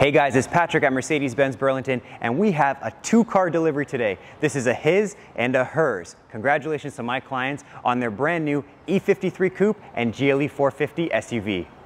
Hey guys, it's Patrick at Mercedes-Benz Burlington, and we have a two-car delivery today. This is a his and a hers. Congratulations to my clients on their brand new E53 Coupe and GLE 450 SUV.